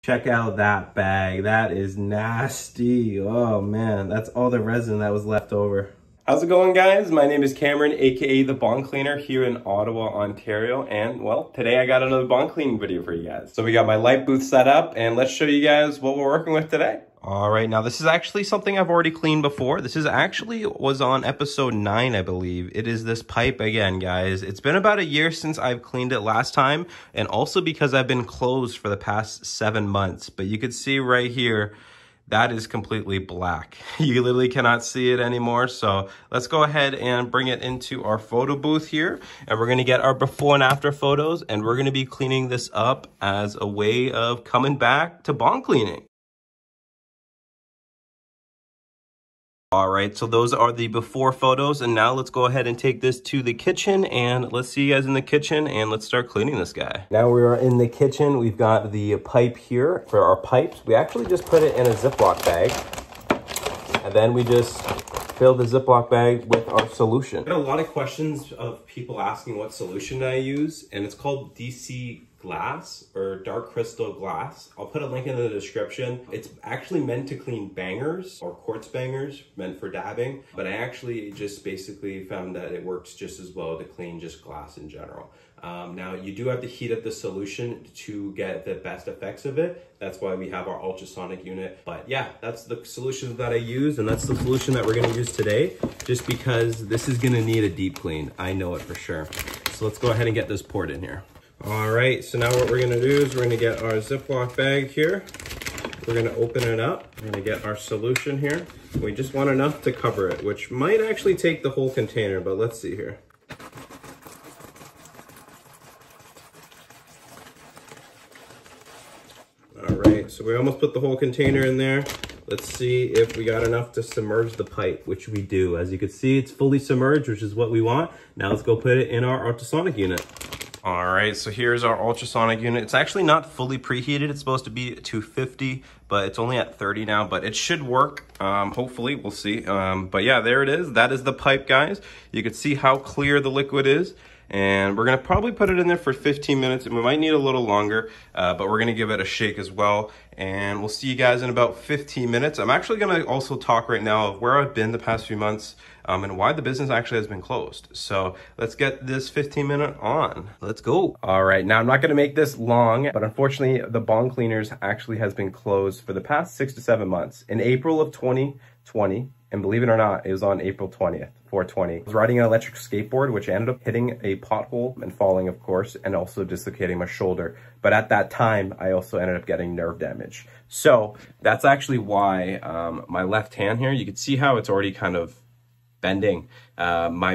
Check out that bag. That is nasty. Oh man, that's all the resin that was left over. How's it going, guys? My name is Cameron, aka the Bong Cleaner, here in Ottawa, Ontario. And well, today I got another bong cleaning video for you guys. So we got my light booth set up and let's show you guys what we're working with today. All right, now this is actually something I've already cleaned before. This is actually was on episode 9, I believe. It is this pipe again, guys. It's been about a year since I've cleaned it last time, and also because I've been closed for the past 7 months. But you can see right here, that is completely black. You literally cannot see it anymore. So let's go ahead and bring it into our photo booth here. And we're gonna get our before and after photos, and we're gonna be cleaning this up as a way of coming back to bong cleaning. All right, so those are the before photos, and now let's go ahead and take this to the kitchen, and let's see you guys in the kitchen, and let's start cleaning this guy. Now we are in the kitchen. We've got the pipe here for our pipes. We actually just put it in a Ziploc bag, and then we just fill the Ziploc bag with our solution. I get a lot of questions of people asking what solution I use, and it's called DC glass or dark crystal glass. I'll put a link in the description. It's actually meant to clean bangers or quartz bangers, meant for dabbing, but I actually just basically found that it works just as well to clean just glass in general. Now you do have to heat up the solution to get the best effects of it. That's why we have our ultrasonic unit. But yeah, that's the solution that I use, and that's the solution that we're gonna use today, just because this is gonna need a deep clean. I know it for sure. So let's go ahead and get this poured in here. All right, so now what we're gonna do is we're gonna get our Ziploc bag here. We're gonna open it up. We're gonna get our solution here. We just want enough to cover it, which might actually take the whole container, but let's see here. All right, so we almost put the whole container in there. Let's see if we got enough to submerge the pipe, which we do. As you can see, it's fully submerged, which is what we want. Now let's go put it in our ultrasonic unit. All right, so here's our ultrasonic unit. It's actually not fully preheated. It's supposed to be 250, but it's only at 30 now, but it should work. Hopefully, we'll see. But yeah, there it is. That is the pipe, guys. You can see how clear the liquid is. And we're gonna probably put it in there for 15 minutes, and we might need a little longer, but we're gonna give it a shake as well. And we'll see you guys in about 15 minutes. I'm actually gonna also talk right now of where I've been the past few months and why the business actually has been closed. So let's get this 15-minute on. Let's go. All right, now I'm not gonna make this long, but unfortunately the Bong Cleaners actually has been closed for the past 6 to 7 months. In April of 2020, and believe it or not, it was on April 20th, 4/20. I was riding an electric skateboard, which ended up hitting a pothole and falling, of course, and also dislocating my shoulder. But at that time, I also ended up getting nerve damage. So that's actually why my left hand here, you can see how it's already kind of bending. My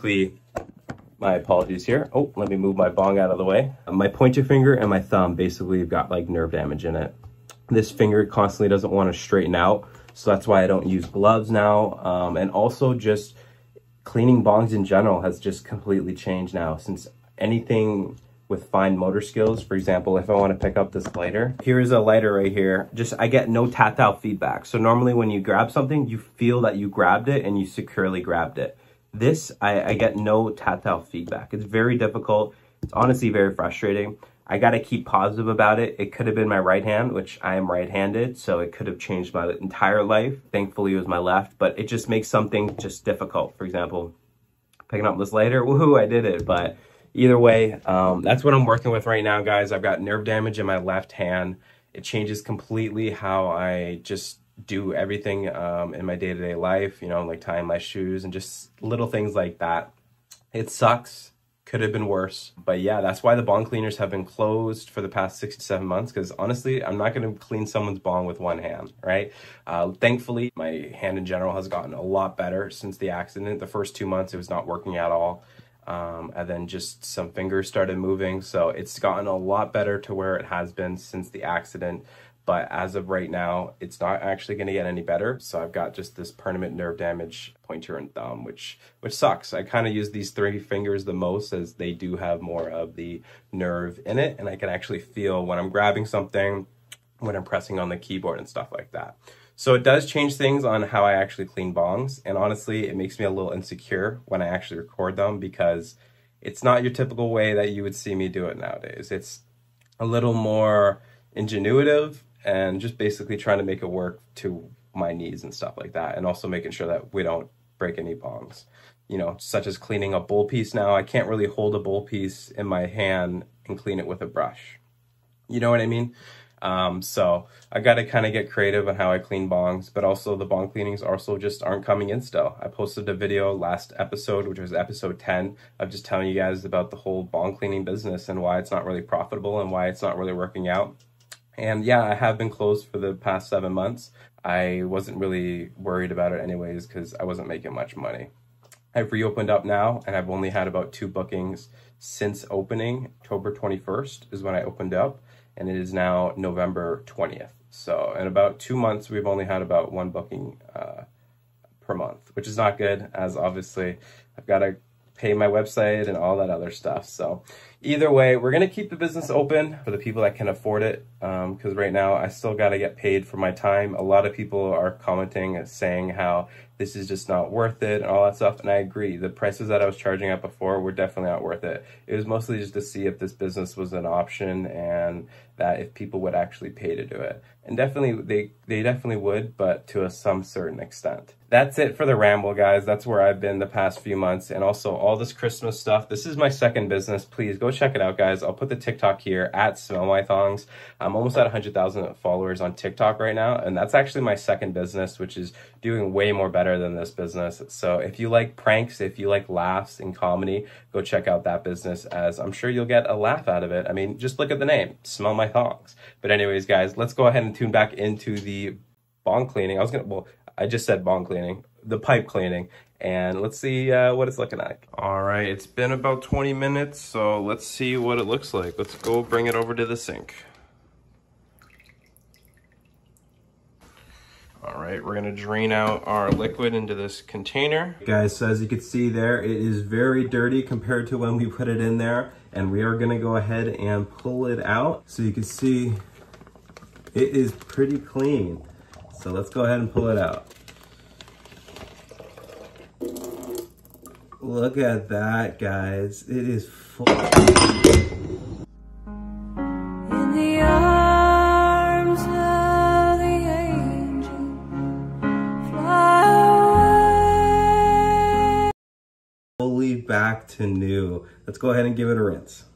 apologies here. Oh, let me move my bong out of the way. My pointer finger and my thumb basically have got like nerve damage in it. This finger constantly doesn't want to straighten out. So that's why I don't use gloves now. And also just cleaning bongs in general has just completely changed now, since anything with fine motor skills, for example, if I want to pick up this lighter, here's a lighter right here. I get no tactile feedback. So normally when you grab something, you feel that you grabbed it and you securely grabbed it. This, I get no tactile feedback. It's very difficult. It's honestly very frustrating. I got to keep positive about it. It could have been my right hand, which I am right-handed, so it could have changed my entire life. Thankfully, it was my left, but it just makes something just difficult. For example, picking up this lighter, woohoo, I did it. But either way, that's what I'm working with right now, guys. I've got nerve damage in my left hand. It changes completely how I just do everything in my day-to-day life, you know, like tying my shoes and just little things like that. It sucks. Could have been worse. But yeah, that's why the Bong Cleaners have been closed for the past 6 to 7 months, because honestly, I'm not going to clean someone's bong with one hand, right? Thankfully, my hand in general has gotten a lot better since the accident. The first 2 months, it was not working at all. And then just some fingers started moving. So it's gotten a lot better to where it has been since the accident. But as of right now, it's not actually going to get any better. So I've got just this permanent nerve damage, pointer and thumb, which sucks. I kind of use these 3 fingers the most, as they do have more of the nerve in it. And I can actually feel when I'm grabbing something, when I'm pressing on the keyboard and stuff like that. So it does change things on how I actually clean bongs. And honestly, it makes me a little insecure when I actually record them, because it's not your typical way that you would see me do it nowadays. It's a little more ingenuitive and just basically trying to make it work to my needs and stuff like that. And also making sure that we don't break any bongs, you know, such as cleaning a bowl piece. Now I can't really hold a bowl piece in my hand and clean it with a brush. You know what I mean? So I got to kind of get creative on how I clean bongs, but also the bong cleanings also just aren't coming in still. I posted a video last episode, which was episode 10, of just telling you guys about the whole bong cleaning business and why it's not really profitable and why it's not really working out. And yeah, I have been closed for the past 7 months. I wasn't really worried about it anyways because I wasn't making much money. I've reopened up now and I've only had about 2 bookings since opening. October 21st is when I opened up, and it is now November 20th. So in about 2 months, we've only had about 1 booking per month, which is not good, as obviously I've got to pay my website and all that other stuff. So either way, we're going to keep the business open for the people that can afford it, because right now I still got to get paid for my time. A lot of people are commenting saying how this is just not worth it and all that stuff, and I agree. The prices that I was charging at before were definitely not worth it. It was mostly just to see if this business was an option and that if people would actually pay to do it. And definitely, they definitely would, but to some certain extent. That's it for the ramble, guys. That's where I've been the past few months. And also all this Christmas stuff. This is my second business. Please go check it out, guys. I'll put the TikTok here at Smell My Thongs. I'm almost at 100,000 followers on TikTok right now. And that's actually my second business, which is doing way more better than this business. So if you like pranks, if you like laughs and comedy, go check out that business, as I'm sure you'll get a laugh out of it. I mean, just look at the name, Smell My Thongs. But anyways, guys, let's go ahead and tune back into the bong cleaning. I just said bong cleaning, the pipe cleaning, and let's see what it's looking like. All right, it's been about 20 minutes, so let's see what it looks like. Let's go bring it over to the sink. All right, we're gonna drain out our liquid into this container. Guys, so as you can see there, it is very dirty compared to when we put it in there, and we are gonna go ahead and pull it out. So you can see it is pretty clean. So let's go ahead and pull it out. Look at that, guys. It is full. In the arms of the angel, fly away. Fully back to new. Let's go ahead and give it a rinse.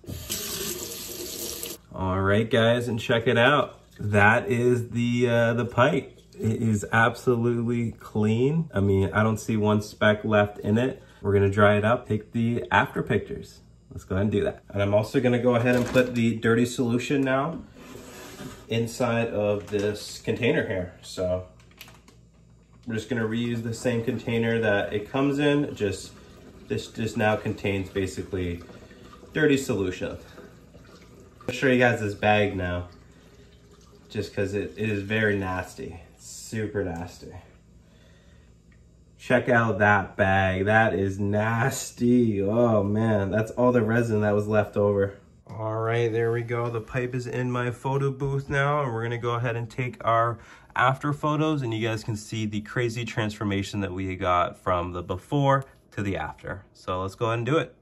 All right, guys, and check it out. That is the pipe. It is absolutely clean. I mean, I don't see one speck left in it. We're gonna dry it up, take the after pictures. Let's go ahead and do that. And I'm also gonna go ahead and put the dirty solution now inside of this container here. So we're just gonna reuse the same container that it comes in. This just now contains basically dirty solution. I'll show you guys this bag now, just because it is very nasty. Super nasty. Check out that bag. That is nasty. Oh man, that's all the resin that was left over. All right, there we go. The pipe is in my photo booth now, and we're gonna go ahead and take our after photos, and you guys can see the crazy transformation that we got from the before to the after. So let's go ahead and do it.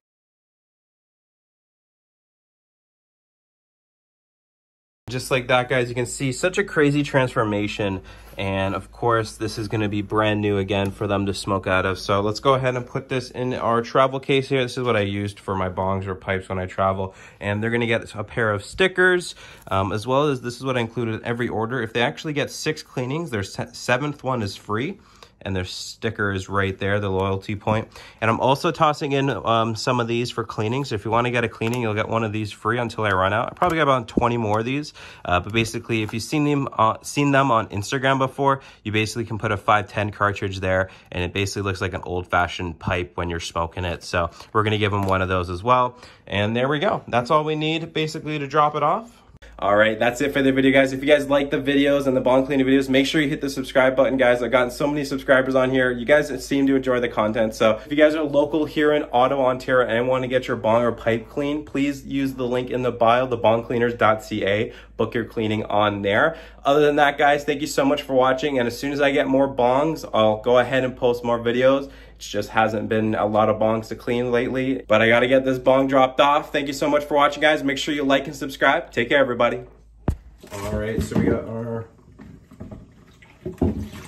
Just like that, guys, you can see such a crazy transformation. And of course, this is going to be brand new again for them to smoke out of. So let's go ahead and put this in our travel case here. This is what I used for my bongs or pipes when I travel. And they're going to get a pair of stickers, as well as this is what I included in every order. If they actually get 6 cleanings, their 7th one is free. And their sticker is right there, the loyalty point. And I'm also tossing in some of these for cleaning. So if you want to get a cleaning, you'll get one of these free until I run out. I probably got about 20 more of these. But basically, if you've seen them on Instagram before, you basically can put a 510 cartridge there, and it basically looks like an old-fashioned pipe when you're smoking it. So we're going to give them one of those as well. And there we go. That's all we need basically to drop it off. All right, that's it for the video, guys. If you guys like the videos and the bong cleaning videos, make sure you hit the subscribe button, guys. I've gotten so many subscribers on here. You guys seem to enjoy the content. So if you guys are local here in Ottawa, Ontario, and want to get your bong or pipe clean, please use the link in the bio, thebongcleaners.ca. Book your cleaning on there. Other than that, guys, thank you so much for watching. And as soon as I get more bongs, I'll go ahead and post more videos. It just hasn't been a lot of bongs to clean lately, but I got to get this bong dropped off. Thank you so much for watching, guys. Make sure you like and subscribe. Take care, everybody. All right, so we got our